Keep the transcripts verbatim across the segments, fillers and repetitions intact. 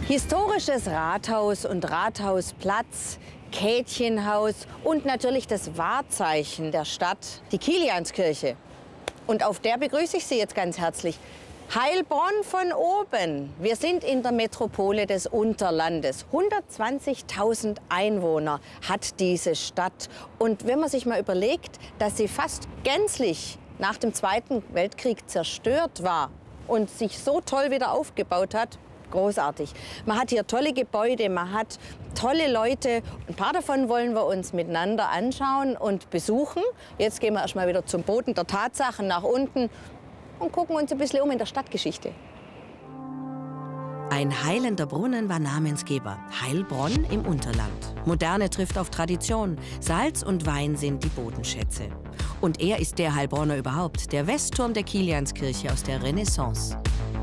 Historisches Rathaus und Rathausplatz, Kätchenhaus und natürlich das Wahrzeichen der Stadt, die Kilianskirche. Und auf der begrüße ich Sie jetzt ganz herzlich. Heilbronn von oben. Wir sind in der Metropole des Unterlandes. hundertzwanzigtausend Einwohner hat diese Stadt. Und wenn man sich mal überlegt, dass sie fast gänzlich nach dem Zweiten Weltkrieg zerstört war und sich so toll wieder aufgebaut hat, großartig. Man hat hier tolle Gebäude, man hat tolle Leute. Ein paar davon wollen wir uns miteinander anschauen und besuchen. Jetzt gehen wir erst mal wieder zum Boden der Tatsachen nach unten und gucken uns ein bisschen um in der Stadtgeschichte. Ein heilender Brunnen war Namensgeber. Heilbronn im Unterland. Moderne trifft auf Tradition. Salz und Wein sind die Bodenschätze. Und er ist der Heilbronner überhaupt, der Westturm der Kilianskirche aus der Renaissance.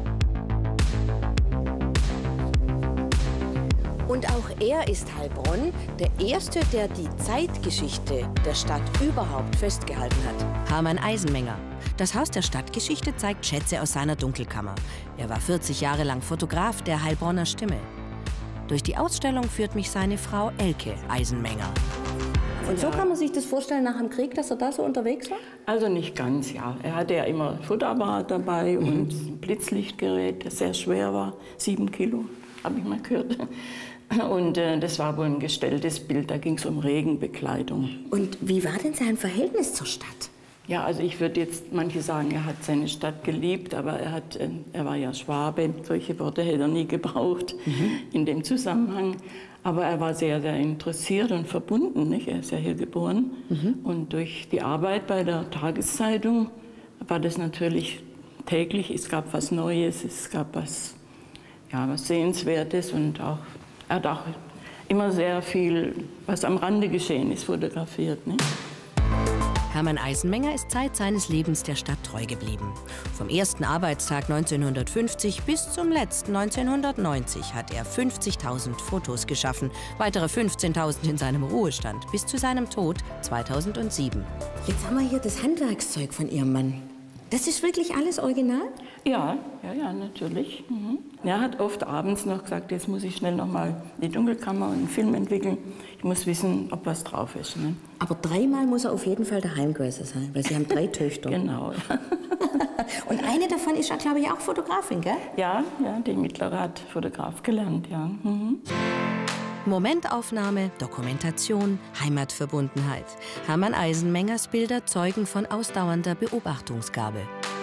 Und auch er ist Heilbronn, der Erste, der die Zeitgeschichte der Stadt überhaupt festgehalten hat. Hermann Eisenmenger. Das Haus der Stadtgeschichte zeigt Schätze aus seiner Dunkelkammer. Er war vierzig Jahre lang Fotograf der Heilbronner Stimme. Durch die Ausstellung führt mich seine Frau Elke Eisenmenger. Und so kann man sich das vorstellen nach dem Krieg, dass er da so unterwegs war? Also nicht ganz, ja. Er hatte ja immer Fotoapparat dabei mhm. und ein Blitzlichtgerät, das sehr schwer war. Sieben Kilo, habe ich mal gehört. Und äh, das war wohl ein gestelltes Bild, da ging es um Regenbekleidung. Und wie war denn sein Verhältnis zur Stadt? Ja, also ich würde jetzt, manche sagen, er hat seine Stadt geliebt, aber er, hat, äh, er war ja Schwabe, solche Worte hätte er nie gebraucht mhm. in dem Zusammenhang. Aber er war sehr, sehr interessiert und verbunden, nicht? Er ist ja hier geboren. Mhm. Und durch die Arbeit bei der Tageszeitung war das natürlich täglich, es gab was Neues, es gab was, ja, was Sehenswertes und auch er hat auch immer sehr viel, was am Rande geschehen ist, fotografiert. Ne? Hermann Eisenmenger ist Zeit seines Lebens der Stadt treu geblieben. Vom ersten Arbeitstag neunzehnhundertfünfzig bis zum letzten neunzehnhundertneunzig hat er fünfzigtausend Fotos geschaffen, weitere fünfzehntausend in seinem Ruhestand bis zu seinem Tod zweitausendsieben. Jetzt haben wir hier das Handwerkszeug von Ihrem Mann. Das ist wirklich alles original? Ja, ja, ja, natürlich. Mhm. Er hat oft abends noch gesagt, jetzt muss ich schnell noch mal in die Dunkelkammer und einen Film entwickeln. Ich muss wissen, ob was drauf ist. Ne? Aber dreimal muss er auf jeden Fall daheim gewesen sein, weil Sie haben drei Töchter. Genau. Ja. Und eine davon ist ja, glaube ich, auch Fotografin, gell? Ja, ja, die mittlere hat Fotograf gelernt, ja. Mhm. Momentaufnahme, Dokumentation, Heimatverbundenheit. Hermann Eisenmengers Bilder zeugen von ausdauernder Beobachtungsgabe.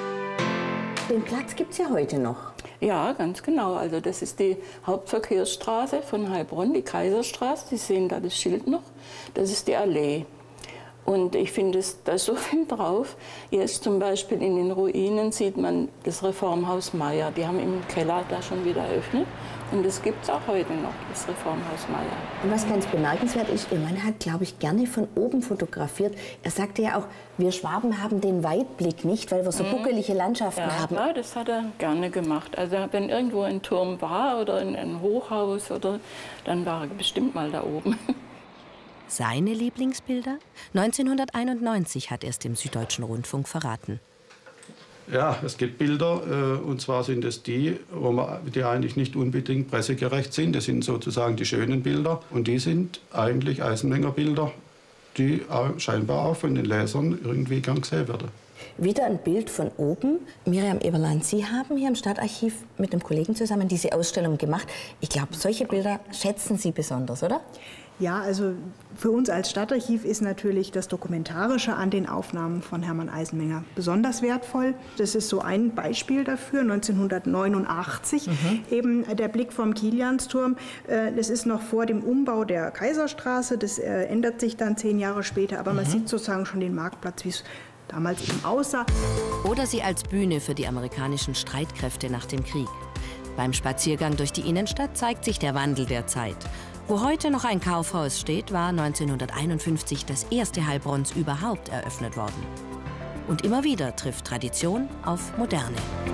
Den Platz gibt es ja heute noch. Ja, ganz genau. Also das ist die Hauptverkehrsstraße von Heilbronn, die Kaiserstraße. Sie sehen da das Schild noch. Das ist die Allee. Und ich finde, da ist so viel drauf. Jetzt zum Beispiel in den Ruinen sieht man das Reformhaus Meier. Die haben im Keller da schon wieder eröffnet. Und das gibt es auch heute noch, das Reformhaus Meier. Und was ganz bemerkenswert ist, Ihr Mann hat, glaube ich, gerne von oben fotografiert. Er sagte ja auch, wir Schwaben haben den Weitblick nicht, weil wir so buckelige Landschaften ja, haben. Ja, das hat er gerne gemacht. Also wenn irgendwo ein Turm war oder ein Hochhaus, oder, dann war er bestimmt mal da oben. Seine Lieblingsbilder? neunzehnhunderteinundneunzig hat er es dem Süddeutschen Rundfunk verraten. Ja, es gibt Bilder, äh, und zwar sind es die, wo man, die eigentlich nicht unbedingt pressegerecht sind. Das sind sozusagen die schönen Bilder. Und die sind eigentlich Eisenmenger Bilder, die auch, scheinbar auch von den Lesern irgendwie gern gesehen werden. Wieder ein Bild von oben. Miriam Eberlein, Sie haben hier im Stadtarchiv mit einem Kollegen zusammen diese Ausstellung gemacht. Ich glaube, solche Bilder schätzen Sie besonders, oder? Ja, also für uns als Stadtarchiv ist natürlich das Dokumentarische an den Aufnahmen von Hermann Eisenmenger besonders wertvoll. Das ist so ein Beispiel dafür, neunzehnhundertneunundachtzig, mhm. eben der Blick vom Kiliansturm. Das ist noch vor dem Umbau der Kaiserstraße, das ändert sich dann zehn Jahre später, aber mhm. man sieht sozusagen schon den Marktplatz, wie es damals eben aussah. Oder sie als Bühne für die amerikanischen Streitkräfte nach dem Krieg. Beim Spaziergang durch die Innenstadt zeigt sich der Wandel der Zeit. Wo heute noch ein Kaufhaus steht, war neunzehnhunderteinundfünfzig das erste Heilbronns überhaupt eröffnet worden. Und immer wieder trifft Tradition auf Moderne.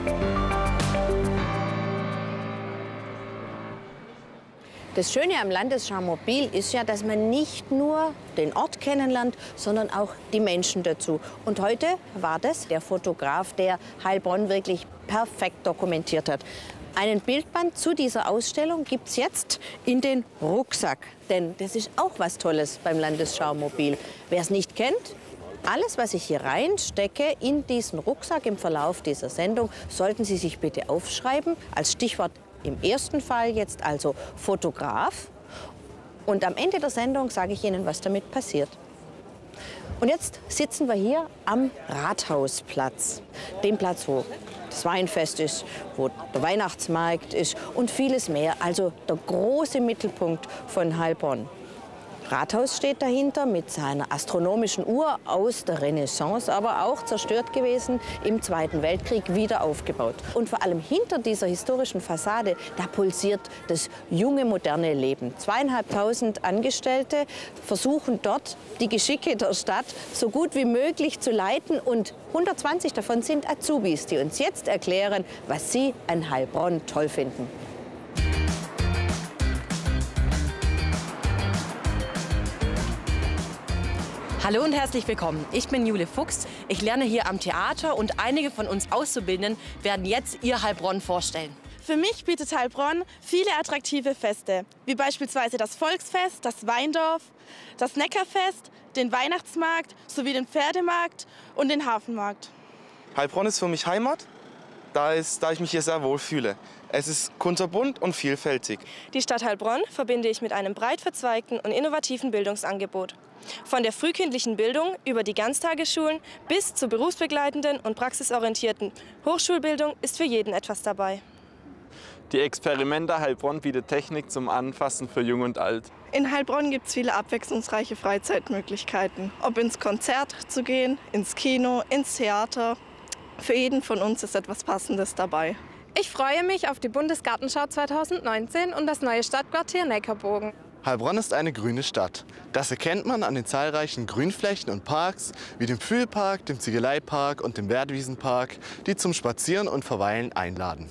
Das Schöne am Landesschaumobil ist ja, dass man nicht nur den Ort kennenlernt, sondern auch die Menschen dazu. Und heute war das der Fotograf, der Heilbronn wirklich perfekt dokumentiert hat. Einen Bildband zu dieser Ausstellung gibt es jetzt in den Rucksack. Denn das ist auch was Tolles beim Landesschaumobil. Wer es nicht kennt, alles, was ich hier reinstecke in diesen Rucksack im Verlauf dieser Sendung, sollten Sie sich bitte aufschreiben. Als Stichwort im ersten Fall jetzt also Fotograf. Und am Ende der Sendung sage ich Ihnen, was damit passiert. Und jetzt sitzen wir hier am Rathausplatz, dem Platz, wo das Weinfest ist, wo der Weihnachtsmarkt ist und vieles mehr. Also der große Mittelpunkt von Heilbronn. Rathaus steht dahinter mit seiner astronomischen Uhr aus der Renaissance, aber auch zerstört gewesen im Zweiten Weltkrieg, wieder aufgebaut. Und vor allem hinter dieser historischen Fassade, da pulsiert das junge, moderne Leben. Zweieinhalbtausend Angestellte versuchen dort, die Geschicke der Stadt so gut wie möglich zu leiten. Und hundertzwanzig davon sind Azubis, die uns jetzt erklären, was sie an Heilbronn toll finden. Hallo und herzlich willkommen. Ich bin Jule Fuchs. Ich lerne hier am Theater und einige von uns Auszubildenden werden jetzt ihr Heilbronn vorstellen. Für mich bietet Heilbronn viele attraktive Feste, wie beispielsweise das Volksfest, das Weindorf, das Neckarfest, den Weihnachtsmarkt sowie den Pferdemarkt und den Hafenmarkt. Heilbronn ist für mich Heimat, da, ist, da ich mich hier sehr wohl fühle. Es ist kunterbunt und vielfältig. Die Stadt Heilbronn verbinde ich mit einem breit verzweigten und innovativen Bildungsangebot. Von der frühkindlichen Bildung über die Ganztagesschulen bis zur berufsbegleitenden und praxisorientierten Hochschulbildung ist für jeden etwas dabei. Die Experimenta Heilbronn bietet Technik zum Anfassen für Jung und Alt. In Heilbronn gibt es viele abwechslungsreiche Freizeitmöglichkeiten. Ob ins Konzert zu gehen, ins Kino, ins Theater. Für jeden von uns ist etwas Passendes dabei. Ich freue mich auf die Bundesgartenschau zweitausendneunzehn und das neue Stadtquartier Neckarbogen. Heilbronn ist eine grüne Stadt. Das erkennt man an den zahlreichen Grünflächen und Parks, wie dem Pfühlpark, dem Ziegeleipark und dem Werdwiesenpark, die zum Spazieren und Verweilen einladen.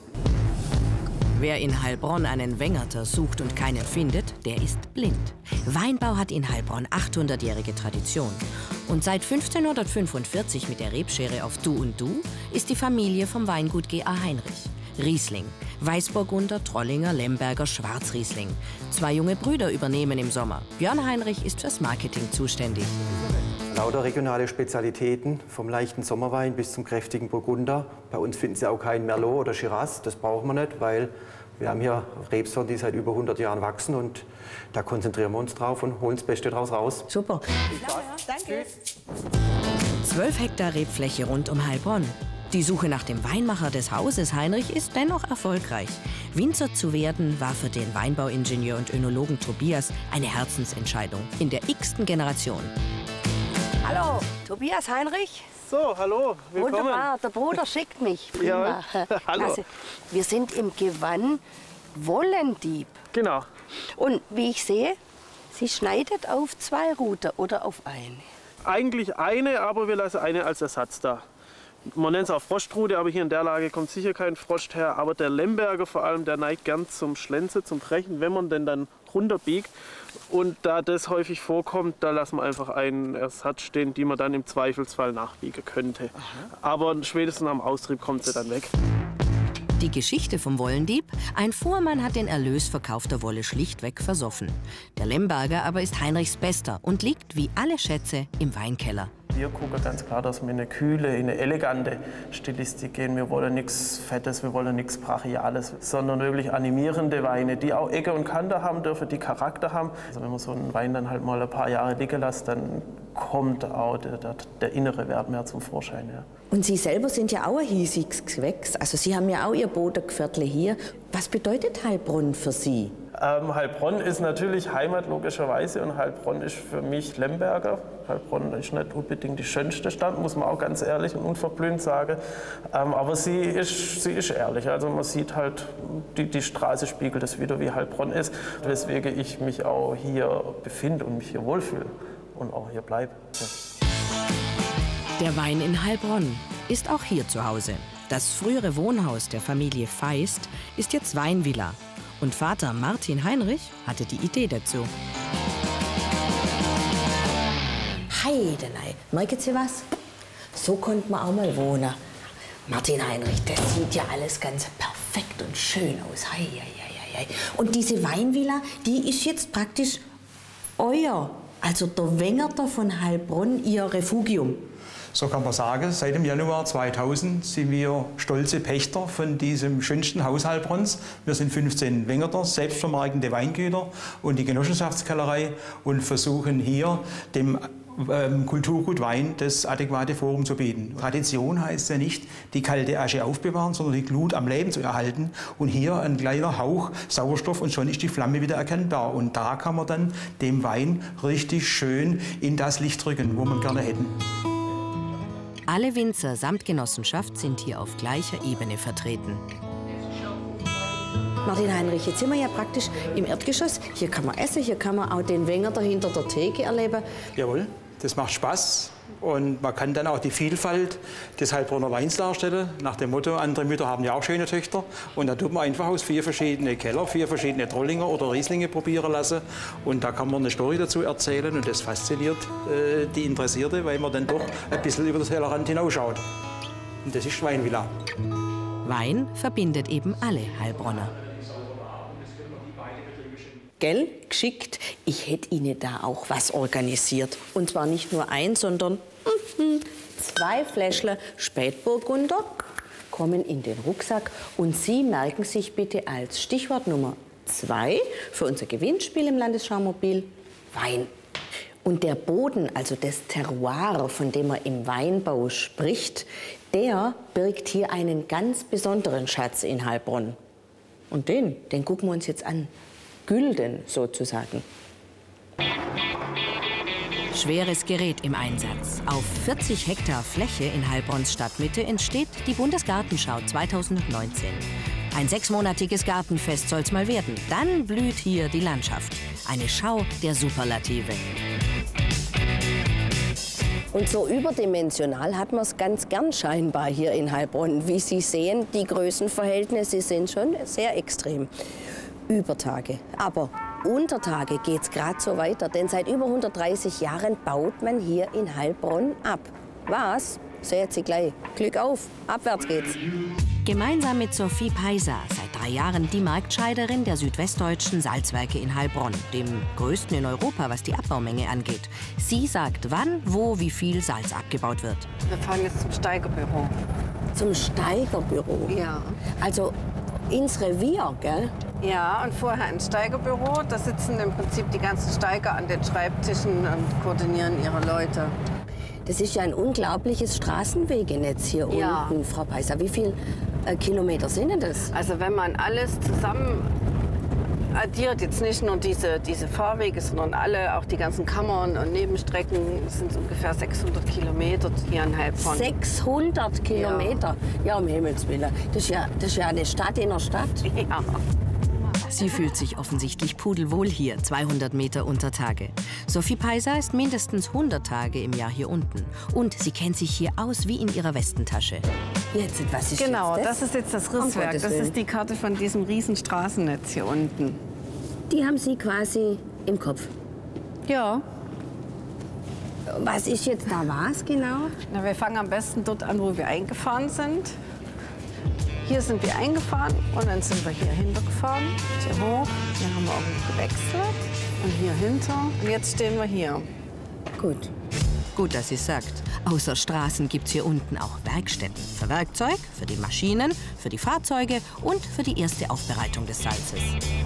Wer in Heilbronn einen Wengerter sucht und keinen findet, der ist blind. Weinbau hat in Heilbronn achthundertjährige Tradition. Und seit fünfzehnhundertfünfundvierzig mit der Rebschere auf Du und Du ist die Familie vom Weingut G A Heinrich. Riesling, Weißburgunder, Trollinger, Lemberger, Schwarzriesling. Zwei junge Brüder übernehmen im Sommer. Björn Heinrich ist fürs Marketing zuständig. Lauter regionale Spezialitäten, vom leichten Sommerwein bis zum kräftigen Burgunder. Bei uns finden Sie auch kein Merlot oder Shiraz, das brauchen wir nicht, weil wir haben hier Rebsorten, die seit über hundert Jahren wachsen und da konzentrieren wir uns drauf und holen das Beste draus raus. Super. Danke. Zwölf Hektar Rebfläche rund um Heilbronn. Die Suche nach dem Weinmacher des Hauses Heinrich ist dennoch erfolgreich. Winzer zu werden war für den Weinbauingenieur und Önologen Tobias eine Herzensentscheidung in der x-ten Generation. Hallo, Tobias Heinrich. So, hallo, willkommen. Wunderbar, der Bruder schickt mich. Ja, hallo. Klasse. Wir sind im Gewann Wollendieb. Genau. Und wie ich sehe, Sie schneidet auf zwei Ruten oder auf eine? Eigentlich eine, aber wir lassen eine als Ersatz da. Man nennt es auch Frostrute, aber hier in der Lage kommt sicher kein Frost her. Aber der Lemberger vor allem, der neigt gern zum Schlenze, zum Brechen, wenn man den dann runterbiegt. Und da das häufig vorkommt, da lassen wir einfach einen Ersatz stehen, die man dann im Zweifelsfall nachbiegen könnte. Aha. Aber spätestens am Austrieb kommt sie dann weg. Die Geschichte vom Wollendieb: Ein Fuhrmann hat den Erlös verkaufter Wolle schlichtweg versoffen. Der Lemberger aber ist Heinrichs Bester und liegt wie alle Schätze im Weinkeller. Wir gucken ganz klar, dass wir in eine kühle, in eine elegante Stilistik gehen. Wir wollen nichts Fettes, wir wollen nichts Brachiales, sondern wirklich animierende Weine, die auch Ecke und Kante haben dürfen, die Charakter haben. Also wenn man so einen Wein dann halt mal ein paar Jahre liegen lässt, dann kommt auch der, der, der innere Wert mehr zum Vorschein. Ja. Und Sie selber sind ja auch ein hiesiges Gewächs. Also Sie haben ja auch Ihr Bodengeviertel hier. Was bedeutet Heilbronn für Sie? Ähm, Heilbronn ist natürlich Heimat, logischerweise. Und Heilbronn ist für mich Lemberger. Heilbronn ist nicht unbedingt die schönste Stadt, muss man auch ganz ehrlich und unverblümt sagen. Ähm, aber sie ist, sie ist ehrlich. Also man sieht halt, die, die Straße spiegelt es wieder, wie Heilbronn ist. Weswegen ich mich auch hier befinde und mich hier wohlfühle und auch hier bleibe. Ja. Der Wein in Heilbronn ist auch hier zu Hause. Das frühere Wohnhaus der Familie Feist ist jetzt Weinvilla. Und Vater Martin Heinrich hatte die Idee dazu. Heidenei, merken Sie was? So konnte man auch mal wohnen. Martin Heinrich, das sieht ja alles ganz perfekt perfekt und schön aus. Hei, hei, hei, hei. Und diese Weinvilla, die ist jetzt praktisch euer, also der Wengerter von Heilbronn, ihr Refugium. So kann man sagen, seit dem Januar zweitausend sind wir stolze Pächter von diesem schönsten Haus Heilbronns. Wir sind fünfzehn Wengerter, selbstvermarktende Weingüter und die Genossenschaftskellerei und versuchen hier dem ähm, Kulturgut Wein das adäquate Forum zu bieten. Tradition heißt ja nicht, die kalte Asche aufbewahren, sondern die Glut am Leben zu erhalten. Und hier ein kleiner Hauch Sauerstoff und schon ist die Flamme wieder erkennbar. Und da kann man dann dem Wein richtig schön in das Licht drücken, wo man gerne hätten. Alle Winzer samt Genossenschaft sind hier auf gleicher Ebene vertreten. Martin Heinrich, jetzt sind wir ja praktisch im Erdgeschoss. Hier kann man essen, hier kann man auch den Wengerter hinter der Theke erleben. Jawohl, das macht Spaß. Und man kann dann auch die Vielfalt des Heilbronner Weins darstellen. Nach dem Motto, andere Mütter haben ja auch schöne Töchter. Und da tut man einfach aus vier verschiedene Keller, vier verschiedene Trollinger oder Rieslinge probieren lassen. Und da kann man eine Story dazu erzählen. Und das fasziniert äh, die Interessierte, weil man dann doch ein bisschen über das Tellerrand hinausschaut. Und das ist Weinvilla. Wein verbindet eben alle Heilbronner. Gell, geschickt. Ich hätte Ihnen da auch was organisiert. Und zwar nicht nur ein, sondern mm, zwei Fläschchen Spätburgunder kommen in den Rucksack. Und Sie merken sich bitte als Stichwort Nummer zwei für unser Gewinnspiel im Landesschaumobil Wein. Und der Boden, also das Terroir, von dem man im Weinbau spricht, der birgt hier einen ganz besonderen Schatz in Heilbronn. Und den, den gucken wir uns jetzt an. Gülden sozusagen. Schweres Gerät im Einsatz. Auf vierzig Hektar Fläche in Heilbronns Stadtmitte entsteht die Bundesgartenschau zweitausendneunzehn. Ein sechsmonatiges Gartenfest soll's mal werden. Dann blüht hier die Landschaft. Eine Schau der Superlative. Und so überdimensional hat man es ganz gern scheinbar hier in Heilbronn. Wie Sie sehen, die Größenverhältnisse sind schon sehr extrem. Übertage. Aber Untertage geht es gerade so weiter, denn seit über hundertdreißig Jahren baut man hier in Heilbronn ab. Was? Seht Sie gleich. Glück auf, abwärts geht's. Gemeinsam mit Sophie Peiser, seit drei Jahren die Marktscheiderin der südwestdeutschen Salzwerke in Heilbronn, dem größten in Europa, was die Abbaumenge angeht. Sie sagt, wann, wo, wie viel Salz abgebaut wird. Wir fahren jetzt zum Steigerbüro. Zum Steigerbüro? Ja. Also ins Revier, gell? Ja, und vorher ins Steigerbüro. Da sitzen im Prinzip die ganzen Steiger an den Schreibtischen und koordinieren ihre Leute. Das ist ja ein unglaubliches Straßenwegenetz hier Ja. unten, Frau Peiser. Wie viele äh, Kilometer sind denn das? Also wenn man alles zusammen addiert, jetzt nicht nur diese, diese Fahrwege, sondern alle, auch die ganzen Kammern und Nebenstrecken, sind es ungefähr sechshundert Kilometer hier in Heilbronn. sechshundert Kilometer? Ja, ja, um Himmels Willen. Das ist, ja, das ist ja eine Stadt in der Stadt. Ja. Sie fühlt sich offensichtlich pudelwohl hier, zweihundert Meter unter Tage. Sophie Peiser ist mindestens hundert Tage im Jahr hier unten. Und sie kennt sich hier aus wie in ihrer Westentasche. Jetzt, was ist Genau, jetzt das? das ist jetzt das Risswerk. Das ist die Karte von diesem riesen Straßennetz hier unten. Die haben Sie quasi im Kopf? Ja. Was ist jetzt da was genau? Na, wir fangen am besten dort an, wo wir eingefahren sind. Hier sind wir eingefahren und dann sind wir hier hintergefahren, hier hoch. Hier haben wir auch gewechselt und hier hinter. Und jetzt stehen wir hier. Gut. Gut, dass sie sagt. Außer Straßen gibt's hier unten auch Werkstätten. Für Werkzeug, für die Maschinen, für die Fahrzeuge und für die erste Aufbereitung des Salzes.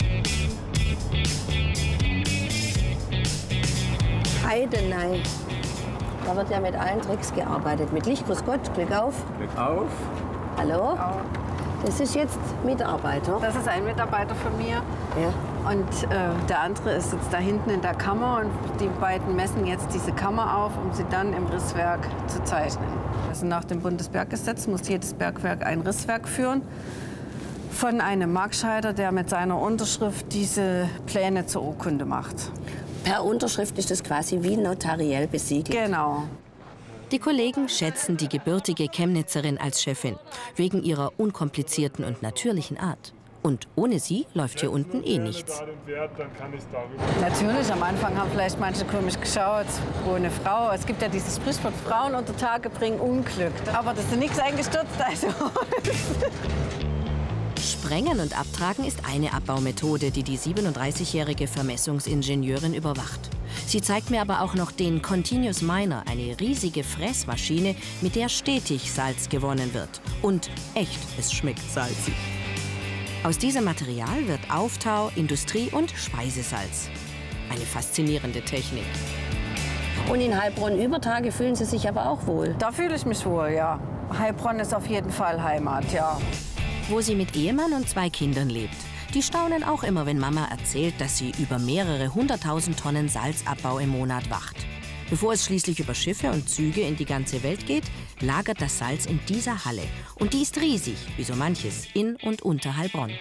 Heidenei. Da wird ja mit allen Tricks gearbeitet. Mit Licht, grüß Gott, Glück auf. Glück auf. Hallo? Das ist jetzt Mitarbeiter? Das ist ein Mitarbeiter von mir. Ja. Und äh, der andere ist jetzt da hinten in der Kammer. Und die beiden messen jetzt diese Kammer auf, um sie dann im Risswerk zu zeichnen. Also nach dem Bundesberggesetz muss jedes Bergwerk ein Risswerk führen. Von einem Marktscheider, der mit seiner Unterschrift diese Pläne zur Urkunde macht. Per Unterschrift ist das quasi wie notariell besiegelt? Genau. Die Kollegen schätzen die gebürtige Chemnitzerin als Chefin, wegen ihrer unkomplizierten und natürlichen Art. Und ohne sie läuft hier unten eh nichts. Natürlich, am Anfang haben vielleicht manche komisch geschaut, ohne Frau. Es gibt ja dieses Sprichwort, Frauen unter Tage bringen Unglück. Aber das ist nichts eingestürzt, also. Sprengen und Abtragen ist eine Abbaumethode, die die siebenunddreißigjährige Vermessungsingenieurin überwacht. Sie zeigt mir aber auch noch den Continuous Miner, eine riesige Fräsmaschine, mit der stetig Salz gewonnen wird. Und echt, es schmeckt salzig. Aus diesem Material wird Auftau, Industrie- und Speisesalz. Eine faszinierende Technik. Und in Heilbronn-Übertage fühlen Sie sich aber auch wohl? Da fühle ich mich wohl, ja. Heilbronn ist auf jeden Fall Heimat, ja. Wo sie mit Ehemann und zwei Kindern lebt. Die staunen auch immer, wenn Mama erzählt, dass sie über mehrere hunderttausend Tonnen Salzabbau im Monat wacht. Bevor es schließlich über Schiffe und Züge in die ganze Welt geht, lagert das Salz in dieser Halle. Und die ist riesig, wie so manches, in und unter Heilbronn.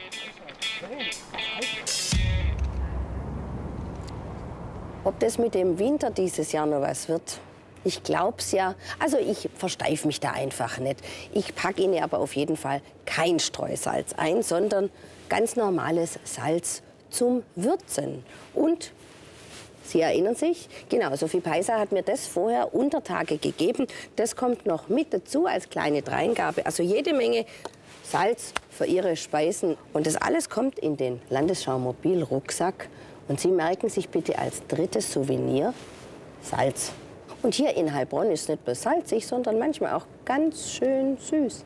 Ob das mit dem Winter dieses Jahr noch was wird? Ich glaub's ja. Also ich versteife mich da einfach nicht. Ich packe Ihnen aber auf jeden Fall kein Streusalz ein, sondern ganz normales Salz zum Würzen. Und Sie erinnern sich, genau, Sophie Peiser hat mir das vorher unter Tage gegeben. Das kommt noch mit dazu als kleine Dreingabe. Also jede Menge Salz für Ihre Speisen. Und das alles kommt in den Landesschau-Mobil-Rucksack. Und Sie merken sich bitte als drittes Souvenir Salz. Und hier in Heilbronn ist es nicht bloß salzig, sondern manchmal auch ganz schön süß.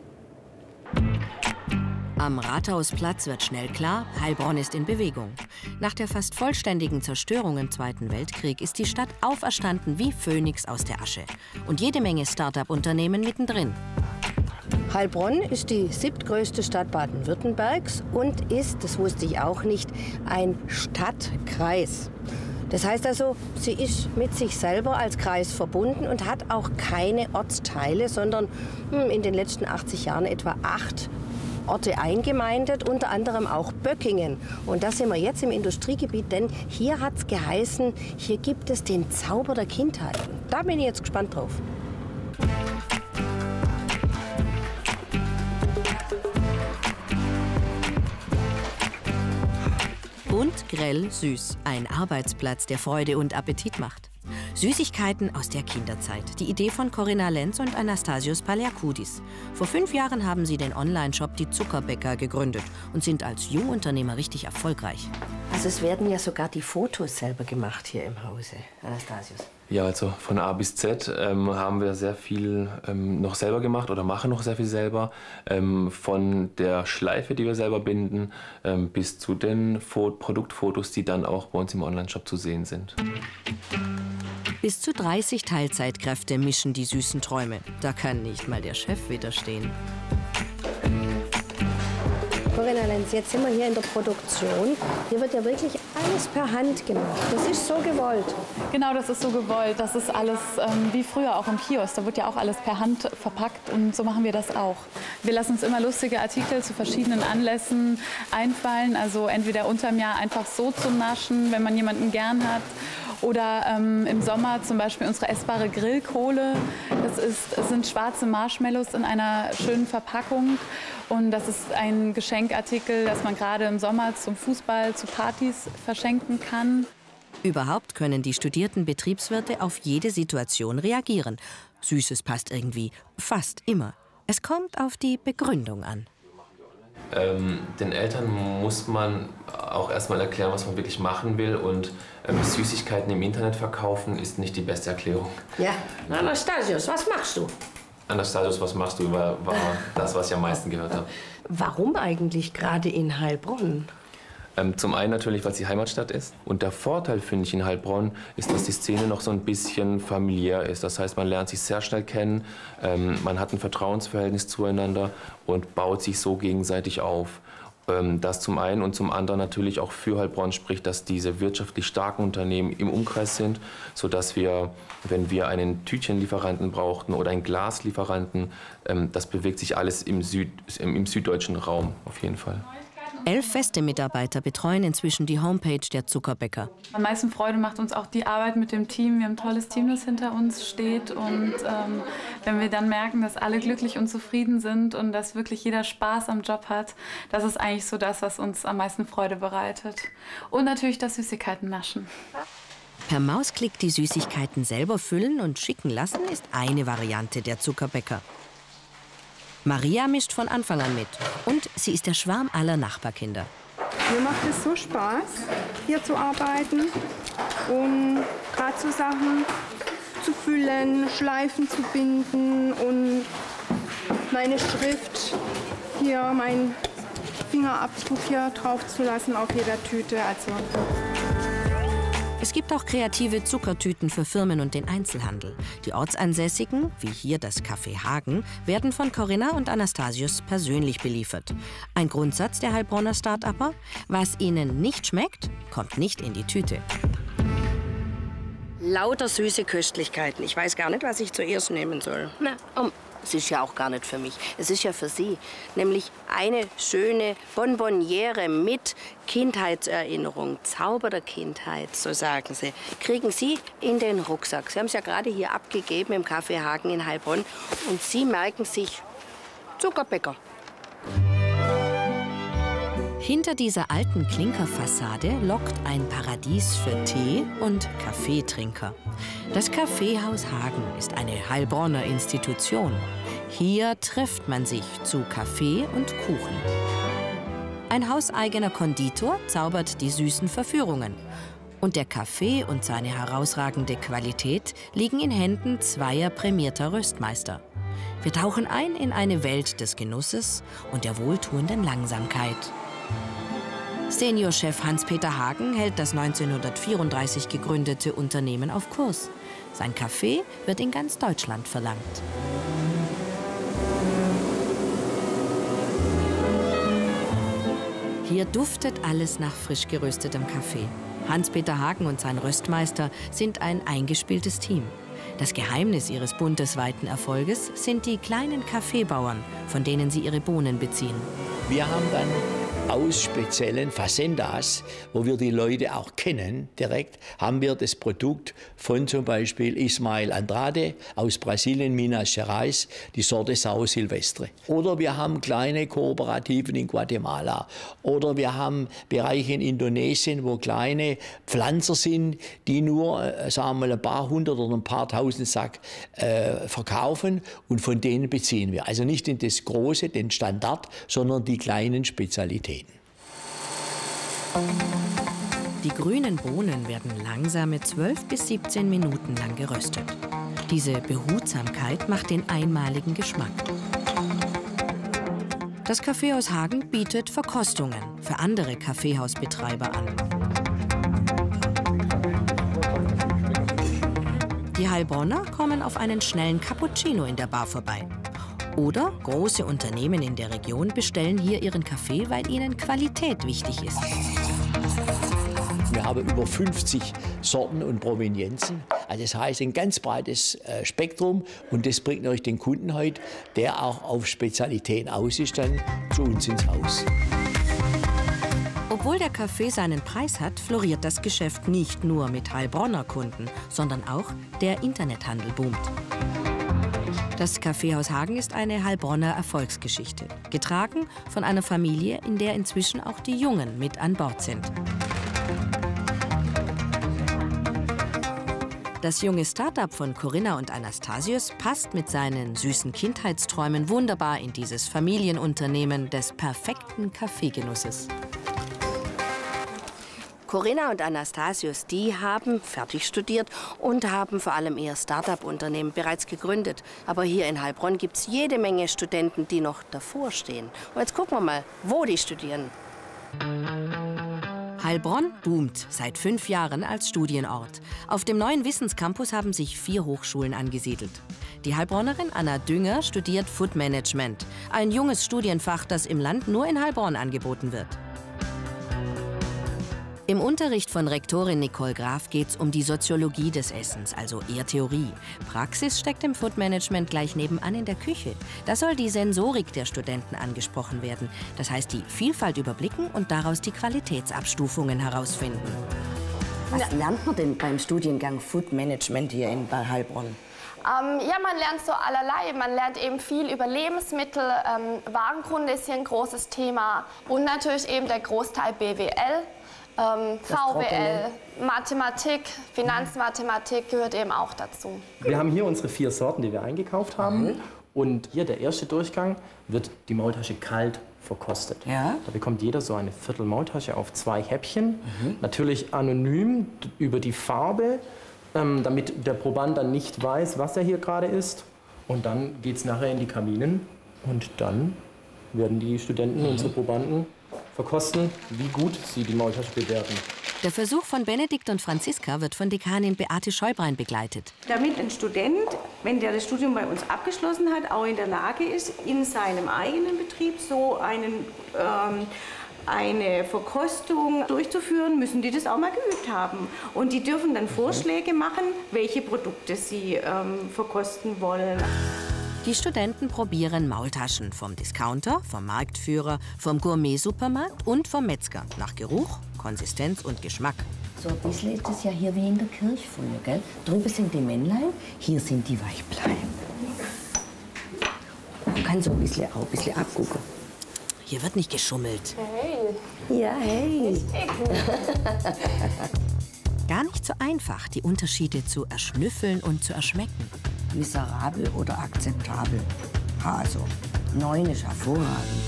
Am Rathausplatz wird schnell klar, Heilbronn ist in Bewegung. Nach der fast vollständigen Zerstörung im Zweiten Weltkrieg ist die Stadt auferstanden wie Phönix aus der Asche. Und jede Menge Start-up-Unternehmen mittendrin. Heilbronn ist die siebtgrößte Stadt Baden-Württembergs und ist, das wusste ich auch nicht, ein Stadtkreis. Das heißt also, sie ist mit sich selber als Kreis verbunden und hat auch keine Ortsteile, sondern hm, in den letzten achtzig Jahren etwa acht Orte eingemeindet, unter anderem auch Böckingen. Und da sind wir jetzt im Industriegebiet, denn hier hat es geheißen, hier gibt es den Zauber der Kindheit. Und da bin ich jetzt gespannt drauf. Und grell süß, ein Arbeitsplatz, der Freude und Appetit macht. Süßigkeiten aus der Kinderzeit. Die Idee von Corinna Lenz und Anastasios Palearkoudis. Vor fünf Jahren haben sie den Online-Shop Die Zuckerbäcker gegründet und sind als Jungunternehmer richtig erfolgreich. Also es werden ja sogar die Fotos selber gemacht hier im Hause, Anastasios. Ja, also von A bis Z ähm, haben wir sehr viel ähm, noch selber gemacht oder machen noch sehr viel selber. Ähm, von der Schleife, die wir selber binden, ähm, bis zu den Fo- Produktfotos, die dann auch bei uns im Onlineshop zu sehen sind. Bis zu dreißig Teilzeitkräfte mischen die süßen Träume. Da kann nicht mal der Chef widerstehen. Corinna Lenz, jetzt sind wir hier in der Produktion. Hier wird ja wirklich alles per Hand gemacht. Das ist so gewollt. Genau, das ist so gewollt. Das ist alles ähm, wie früher auch im Kiosk. Da wird ja auch alles per Hand verpackt und so machen wir das auch. Wir lassen uns immer lustige Artikel zu verschiedenen Anlässen einfallen. Also entweder unterm Jahr einfach so zum Naschen, wenn man jemanden gern hat. Oder ähm, im Sommer zum Beispiel unsere essbare Grillkohle. Das, ist, das sind schwarze Marshmallows in einer schönen Verpackung. Und das ist ein Geschenkartikel, das man gerade im Sommer zum Fußball, zu Partys verschenken kann. Überhaupt können die studierten Betriebswirte auf jede Situation reagieren. Süßes passt irgendwie fast immer. Es kommt auf die Begründung an. Ähm, den Eltern muss man auch erstmal erklären, was man wirklich machen will. Und ähm, Süßigkeiten im Internet verkaufen ist nicht die beste Erklärung. Ja, Anastasios, was machst du? Anastasios, was machst du? War, war das, was ich am meisten gehört habe. Warum eigentlich gerade in Heilbronn? Ähm, zum einen natürlich, weil es die Heimatstadt ist. Und der Vorteil, finde ich, in Heilbronn ist, dass die Szene noch so ein bisschen familiär ist. Das heißt, man lernt sich sehr schnell kennen, ähm, man hat ein Vertrauensverhältnis zueinander und baut sich so gegenseitig auf. Ähm, das zum einen und zum anderen natürlich auch für Heilbronn spricht, dass diese wirtschaftlich starken Unternehmen im Umkreis sind, sodass wir, wenn wir einen Tütchenlieferanten brauchten oder einen Glaslieferanten, ähm, das bewegt sich alles im, Süd, im, im süddeutschen Raum auf jeden Fall. Elf feste Mitarbeiter betreuen inzwischen die Homepage der Zuckerbäcker. Am meisten Freude macht uns auch die Arbeit mit dem Team. Wir haben ein tolles Team, das hinter uns steht. Und ähm, wenn wir dann merken, dass alle glücklich und zufrieden sind und dass wirklich jeder Spaß am Job hat, das ist eigentlich so das, was uns am meisten Freude bereitet. Und natürlich das Süßigkeiten naschen. Per Mausklick die Süßigkeiten selber füllen und schicken lassen ist eine Variante der Zuckerbäcker. Maria mischt von Anfang an mit. Und sie ist der Schwarm aller Nachbarkinder. Mir macht es so Spaß, hier zu arbeiten und gerade so Sachen zu füllen, Schleifen zu binden und meine Schrift hier, meinen Fingerabdruck hier drauf zu lassen auf jeder Tüte. Also. Es gibt auch kreative Zuckertüten für Firmen und den Einzelhandel. Die Ortsansässigen, wie hier das Café Hagen, werden von Corinna und Anastasius persönlich beliefert. Ein Grundsatz der Heilbronner Start-Upper: Was ihnen nicht schmeckt, kommt nicht in die Tüte. Lauter süße Köstlichkeiten. Ich weiß gar nicht, was ich zuerst nehmen soll. Na, um, es ist ja auch gar nicht für mich. Es ist ja für Sie. Nämlich eine schöne Bonbonniere mit Kindheitserinnerung, Zauber der Kindheit, so sagen Sie. Kriegen Sie in den Rucksack. Sie haben es ja gerade hier abgegeben im Café Hagen in Heilbronn. Und Sie merken sich Zuckerbäcker. Hinter dieser alten Klinkerfassade lockt ein Paradies für Tee- und Kaffeetrinker. Das Kaffeehaus Hagen ist eine Heilbronner Institution. Hier trifft man sich zu Kaffee und Kuchen. Ein hauseigener Konditor zaubert die süßen Verführungen. Und der Kaffee und seine herausragende Qualität liegen in Händen zweier prämierter Röstmeister. Wir tauchen ein in eine Welt des Genusses und der wohltuenden Langsamkeit. Seniorchef Hans-Peter Hagen hält das neunzehnhundertvierunddreißig gegründete Unternehmen auf Kurs. Sein Kaffee wird in ganz Deutschland verlangt. Hier duftet alles nach frisch geröstetem Kaffee. Hans-Peter Hagen und sein Röstmeister sind ein eingespieltes Team. Das Geheimnis ihres bundesweiten Erfolges sind die kleinen Kaffeebauern, von denen sie ihre Bohnen beziehen. Wir haben dann aus speziellen Fazendas, wo wir die Leute auch kennen direkt, haben wir das Produkt von zum Beispiel Ismael Andrade aus Brasilien, Minas Gerais, die Sorte Sao Silvestre. Oder wir haben kleine Kooperativen in Guatemala. Oder wir haben Bereiche in Indonesien, wo kleine Pflanzer sind, die nur äh, sagen wir mal, ein paar hundert oder ein paar tausend Sack äh, verkaufen, und von denen beziehen wir. Also nicht in das Große, den Standard, sondern die kleinen Spezialitäten. Die grünen Bohnen werden langsame zwölf bis siebzehn Minuten lang geröstet. Diese Behutsamkeit macht den einmaligen Geschmack. Das Kaffeehaus Hagen bietet Verkostungen für andere Kaffeehausbetreiber an. Die Heilbronner kommen auf einen schnellen Cappuccino in der Bar vorbei. Oder große Unternehmen in der Region bestellen hier ihren Kaffee, weil ihnen Qualität wichtig ist. Wir haben über fünfzig Sorten und Provenienzen. Also das heißt ein ganz breites äh, Spektrum, und das bringt natürlich den Kunden heute, der auch auf Spezialitäten aus ist, dann zu uns ins Haus. Obwohl der Kaffee seinen Preis hat, floriert das Geschäft nicht nur mit Heilbronner Kunden, sondern auch der Internethandel boomt. Das Kaffeehaus Hagen ist eine Heilbronner Erfolgsgeschichte, getragen von einer Familie, in der inzwischen auch die Jungen mit an Bord sind. Das junge Start-up von Corinna und Anastasius passt mit seinen süßen Kindheitsträumen wunderbar in dieses Familienunternehmen des perfekten Kaffeegenusses. Corinna und Anastasius, die haben fertig studiert und haben vor allem ihr Start-up-Unternehmen bereits gegründet. Aber hier in Heilbronn gibt es jede Menge Studenten, die noch davor stehen. Und jetzt gucken wir mal, wo die studieren. Heilbronn boomt seit fünf Jahren als Studienort. Auf dem neuen Wissenscampus haben sich vier Hochschulen angesiedelt. Die Heilbronnerin Anna Dünger studiert Food Management, ein junges Studienfach, das im Land nur in Heilbronn angeboten wird. Im Unterricht von Rektorin Nicole Graf geht es um die Soziologie des Essens, also eher Theorie. Praxis steckt im Food Management gleich nebenan in der Küche. Da soll die Sensorik der Studenten angesprochen werden. Das heißt, die Vielfalt überblicken und daraus die Qualitätsabstufungen herausfinden. Was lernt man denn beim Studiengang Food Management hier in Heilbronn? Ähm, ja, man lernt so allerlei. Man lernt eben viel über Lebensmittel. Ähm, Warenkunde ist hier ein großes Thema. Und natürlich eben der Großteil B W L. Ähm, V W L, Mathematik, Finanzmathematik gehört eben auch dazu. Wir haben hier unsere vier Sorten, die wir eingekauft haben. Und hier der erste Durchgang wird die Maultasche kalt verkostet. Ja. Da bekommt jeder so eine Viertel Maultasche auf zwei Häppchen. Mhm. Natürlich anonym über die Farbe, ähm, damit der Proband dann nicht weiß, was er hier gerade isst. Und dann geht es nachher in die Kabinen und dann werden die Studenten, mhm. unsere Probanden, verkosten, wie gut sie die Maultasche bewerten. Der Versuch von Benedikt und Franziska wird von Dekanin Beate Scheubrein begleitet. Damit ein Student, wenn der das Studium bei uns abgeschlossen hat, auch in der Lage ist, in seinem eigenen Betrieb so einen, ähm, eine Verkostung durchzuführen, müssen die das auch mal geübt haben. Und die dürfen dann Vorschläge machen, welche Produkte sie ähm, verkosten wollen. Die Studenten probieren Maultaschen vom Discounter, vom Marktführer, vom Gourmet-Supermarkt und vom Metzger. Nach Geruch, Konsistenz und Geschmack. So ein bisschen ist es ja hier wie in der Kirche früher, gell? Drüben sind die Männlein, hier sind die Weiblein. Man kann so ein bisschen, auch ein bisschen abgucken. Hier wird nicht geschummelt. Hey. Ja, hey. Gar nicht so einfach, die Unterschiede zu erschnüffeln und zu erschmecken. Miserabel oder akzeptabel. Also, neun ist hervorragend.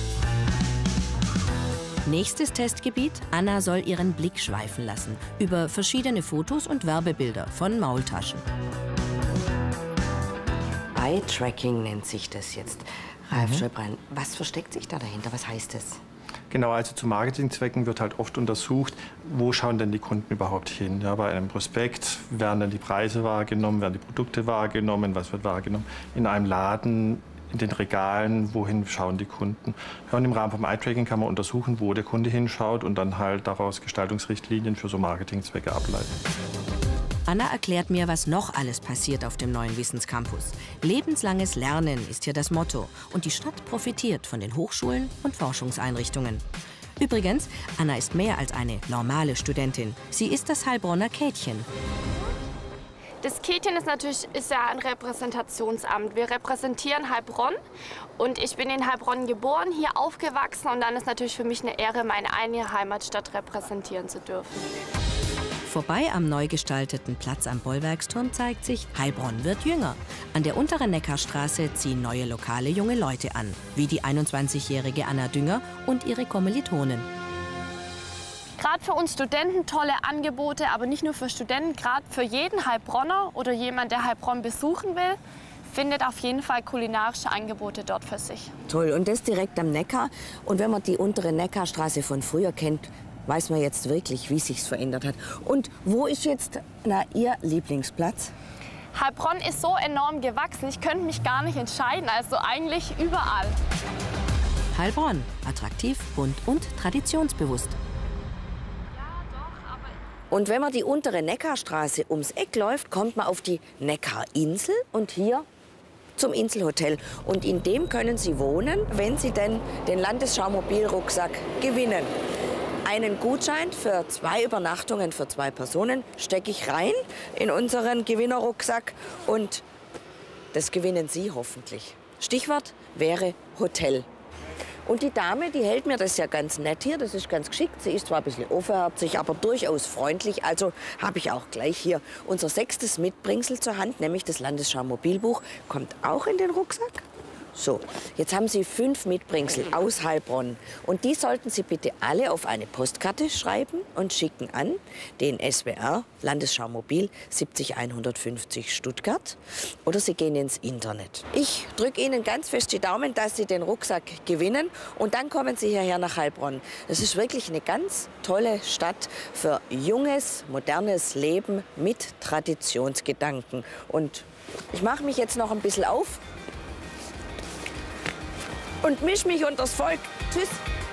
Nächstes Testgebiet. Anna soll ihren Blick schweifen lassen über verschiedene Fotos und Werbebilder von Maultaschen. Eye-Tracking nennt sich das jetzt. Ralf mhm. Scheubrein, was versteckt sich da dahinter? Was heißt das? Genau, also zu Marketingzwecken wird halt oft untersucht, wo schauen denn die Kunden überhaupt hin. Ja, bei einem Prospekt werden dann die Preise wahrgenommen, werden die Produkte wahrgenommen, was wird wahrgenommen. In einem Laden, in den Regalen, wohin schauen die Kunden. Ja, und im Rahmen vom Eye-Tracking kann man untersuchen, wo der Kunde hinschaut und dann halt daraus Gestaltungsrichtlinien für so Marketingzwecke ableiten. Anna erklärt mir, was noch alles passiert auf dem neuen Wissenscampus. Lebenslanges Lernen ist hier das Motto. Und die Stadt profitiert von den Hochschulen und Forschungseinrichtungen. Übrigens, Anna ist mehr als eine normale Studentin. Sie ist das Heilbronner Käthchen. Das Käthchen ist natürlich ist ja ein Repräsentationsamt. Wir repräsentieren Heilbronn und ich bin in Heilbronn geboren, hier aufgewachsen und dann ist natürlich für mich eine Ehre, meine eigene Heimatstadt repräsentieren zu dürfen. Vorbei am neu gestalteten Platz am Bollwerksturm zeigt sich, Heilbronn wird jünger. An der unteren Neckarstraße ziehen neue Lokale junge Leute an, wie die einundzwanzigjährige Anna Dünger und ihre Kommilitonen. Gerade für uns Studenten tolle Angebote, aber nicht nur für Studenten, gerade für jeden Heilbronner oder jemand, der Heilbronn besuchen will, findet auf jeden Fall kulinarische Angebote dort für sich. Toll, und das direkt am Neckar. Und wenn man die untere Neckarstraße von früher kennt, weiß man jetzt wirklich, wie sich's verändert hat. Und wo ist jetzt na, Ihr Lieblingsplatz? Heilbronn ist so enorm gewachsen, ich könnte mich gar nicht entscheiden, also eigentlich überall. Heilbronn, attraktiv, bunt und traditionsbewusst. Und wenn man die untere Neckarstraße ums Eck läuft, kommt man auf die Neckarinsel und hier zum Inselhotel. Und in dem können Sie wohnen, wenn Sie denn den Landesschaumobil-Rucksack gewinnen. Einen Gutschein für zwei Übernachtungen für zwei Personen stecke ich rein in unseren Gewinnerrucksack und das gewinnen Sie hoffentlich. Stichwort wäre Hotel. Und die Dame, die hält mir das ja ganz nett hier, das ist ganz geschickt. Sie ist zwar ein bisschen offenherzig, aber durchaus freundlich. Also habe ich auch gleich hier unser sechstes Mitbringsel zur Hand, nämlich das Landesschaumobilbuch. Kommt auch in den Rucksack. So, jetzt haben Sie fünf Mitbringsel aus Heilbronn. Und die sollten Sie bitte alle auf eine Postkarte schreiben und schicken an den S W R Landesschaumobil siebzig hundertfünfzig Stuttgart. Oder Sie gehen ins Internet. Ich drücke Ihnen ganz fest die Daumen, dass Sie den Rucksack gewinnen. Und dann kommen Sie hierher nach Heilbronn. Das ist wirklich eine ganz tolle Stadt für junges, modernes Leben mit Traditionsgedanken. Und ich mache mich jetzt noch ein bisschen auf und misch mich unters Volk. Tschüss.